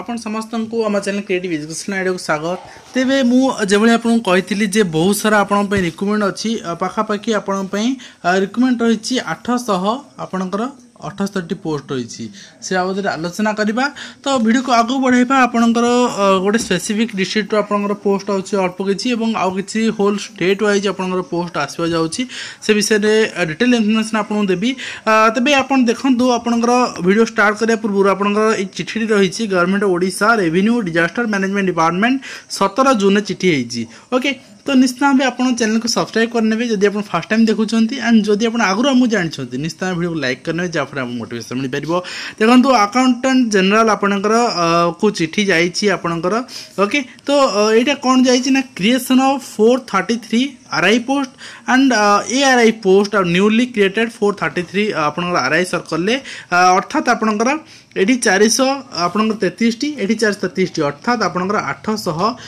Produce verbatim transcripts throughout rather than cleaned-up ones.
आपण समस्त को आम चैनल क्रिएटिव एजुकेशन आइडिया को स्वागत। तेबे मुझे आपको कही जे बहुत सारा आपण रिक्रुटमेंट अच्छी पाखापाखि आपण रिक्रुटमेंट रही आठश आपणकर अठस्तरी पोस्ट रही से बाबद आलोचना करवा। तो वीडियो को आगू बढ़ाइबा आपणकर गोटे स्पेसिफिक डिस्ट्रिक्ट आपणकर पोस्ट अच्छी अल्प किसी आउ कि होल स्टेट वाइज आपणकर पोस्ट आसवा जाउची से विषय में डिटेल इनफॉरमेशन आपको देवी। तेबे आपण देखंतु आपणकर वीडियो स्टार्ट करिया पूर्व आपणकर ए चिठी रही government Odisha revenue disaster management department सत्रह जून चिठी है। ओके तो निश्चित भाव आप चैनल को सब्सक्राइब करने जब आप फर्स्ट टाइम देखुं एंड जदि आप आगुरी आमको जानते निश्चित भाव वीडियो को लाइक करने जहाँफल आप मोटिवेशन मिल पार। देखो अकाउंटेंट जनरल आपणकर को चिठी जाइए आपणकर। ओके तो यहाँ कौन जाइए creation of four thirty three R I post and A R I post newly created four thirty three आपणकर आर आई सर्कल अर्थात आपणकर ये चारिश आपंकर तेतीस टी ये चार तेतीस टी अर्थात आपंकर आठश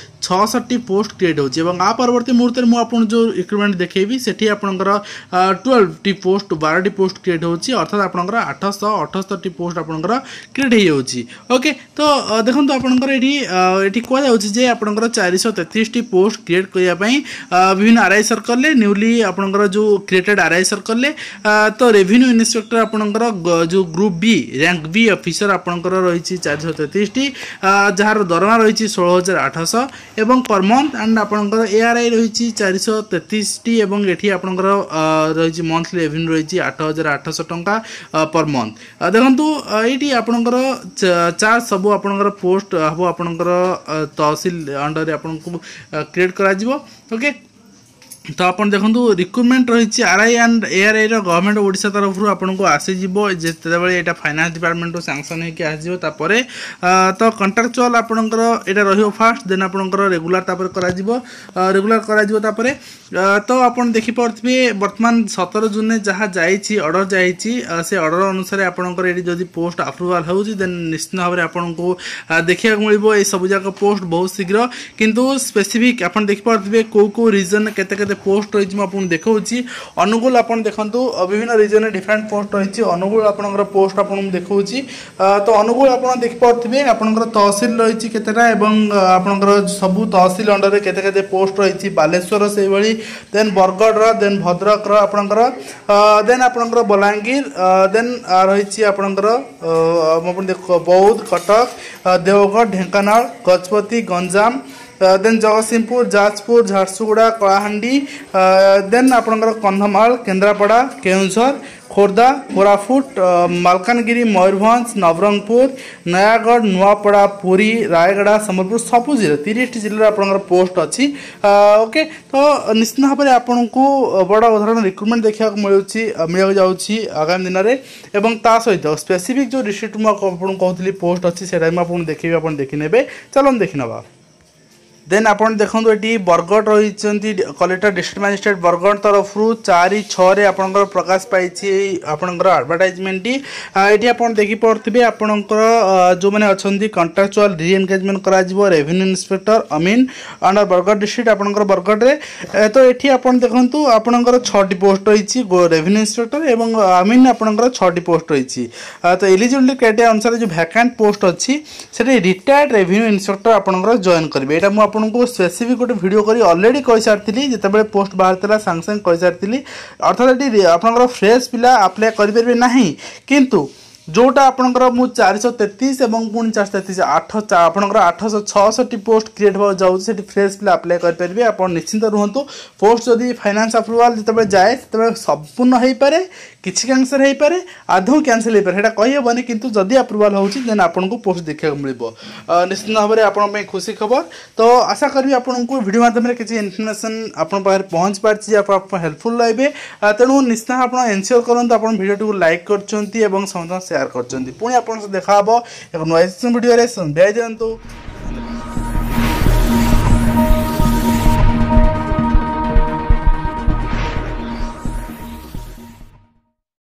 छठी पोस्ट क्रिएट होती आ परवर्ती मुहूर्त में मुझे जो रिक्रुटमेंट देखेबी से आपंकर ट्वेल्व टी पोस्ट बारह टी पोस्ट क्रिएट होती अर्थात आपंकर आठश अठस्तरी पोस्ट आपंकर क्रिएट हो। ओके तो देखो आपंकर ये कहुचे आपंकर चारिश तेतीस टी पोस्ट क्रिएट करने विभिन्न आर आई सर्कल न्यूली आपंकर जो क्रिएटेड आर आई सर्कल तो रेवेन्यू इन्स्पेक्टर आपंकर जो group B rank B officer आपंकर रही चार तेतीस टी जार दरमा रही षोल हजार आठश एवं पर मंथ एंड आपंकर ए आर आई रही चार तेतीस टी एवं ये आपंकर रही मंथली रेवेन्यू रही आठ हजार आठश टंका पर मंथ। देखो ये आपंकर चार सब आपंकर पोस्ट हम आपंकर तहसील अंडर आपन को क्रिएट करा। ओके तो आप देखो रिक्रुटमेंट रही R I and A R I government Odisha तरफ आपको आसीज जिते यहाँ फाइनान्स डिपार्टमेंट सैंक्शन होकर तो कंट्राक्चुअल आपंकर यहाँ रही फास्ट देन आपंकर रेगुलर करा रेगुलर करा तो आप देखिपे बर्तमान सतर जून में जहाँ जाइए ऑर्डर जाइए से ऑर्डर अनुसार आपंकर ये जब पोस्ट अप्रूवाल हो निश्चित भाव में आपको देखा मिले सब जाक पोस्ट बहुत शीघ्र किंतु स्पेसिफिक आप देखिपे कौ कौ रीजन केते पोस्ट रही मुझे देखा अनुगुल आप देखो विभिन्न रिजन डिफरेंट पोस्ट रही अनुगुल आपंकर पोस्ट आपको देखा तो अनुगुल आप देखिपे आपंकर तहसील रही केतेटा आपंकर सबू तहसील अंडर केते पोस्ट रही बालेश्वर से भाई देन बरगढ़ देन भद्रक आपंकर देन आपंकर बलांगीर देन रही आपंकर बौद्ध कटक देवगढ़ ढेंकानाल गजपति गंजाम देन जगतसिंहपुर जाजपुर झारसुगुड़ा कलाहांडी देन आपंकर कंधमाल केन्द्रापड़ा केउंझर खोर्धा कोरापुट मालकानगिरी मयूरभंज नवरंगपुर नयागढ़ नुआपड़ा पुरी रायगढ़ संबलपुर सबू जिले तीस जिले आपंकर पोस्ट अच्छी। ओके तो निश्चित भाव में आपन को बड़ उदाहरण रिक्रुटमेंट देखा मिल जाऊँगी आगामी दिन में एवं ता सहित स्पेसिफिक जो डिस्ट्रिक्ट मुझे कहती पोस्ट अच्छी से देखिए आप देखने चलो देखी नवा। देन आप देखो ये बरगढ़ रही कलेक्टर डिस्ट्रिक्ट मजिस्ट्रेट बरगढ़ तरफ चार छे आपंकर प्रकाश पाई आपंकर एडवर्टाइजमेंट ये आप देखिपे आपंकर जो मैंने अच्छा कंट्राक्चुअल री एंगेजमेंट करा रेवेन्यू इंस्पेक्टर अमीन अंडर बरगढ़ डिस्ट्रिक्ट आपंकर बरगढ़ रे तो ये आप देखो आपंकर छटी पोस्ट रही रेवेन्यू इंस्पेक्टर एवं अमीन आपंकर छटी पोस्ट रही तो एलिजिबिलिटी क्राइटेरिया अनुसार जो वैकेंट पोस्ट अच्छी से रिटायर्ड रेवेन्यू इंस्पेक्टर आपंकर जॉइन करेंगे। यहाँ आपको स्पेसिफिक गोटे वीडियो करी ऑलरेडी कही सारी जिते पोस्ट बाहर सांगे सांगे कही सारी अर्थात ये आपंकर फ्रेश पिला अप्लाई करेंगे ना किंतु जोटा आपंकर मु चार तेतीस और पुणी चार तेतीस आठ आपंकर आठश छठी पोस्ट क्रिएट हो जाऊँगी फ्रेश पिला अप्लाई करेंगे। आप निश्चिंत रुहतु पोस्ट जदि फाइनान्स अप्रूवाल जो जाए से संपूर्ण हो पाए किसी कैंसर हो पाए आधौ कैंसल हो पाए कहीहबनी किंतु जदि अप्रूवाल होती आपको पोस्ट देखा मिल निश्चित भाव में आप खुशी खबर। तो आशा करी आपको वीडियो माध्यम किसी इनफर्मेशन आप पहुँच पार्टी आप हेल्पफुल लगे तेणु निश्चित आप एनश्योर करूँ आप वीडियो लाइक कर समस्त शेयर कर पुणी आप देखा एक नुआ वीडियो संध्या दिंतु।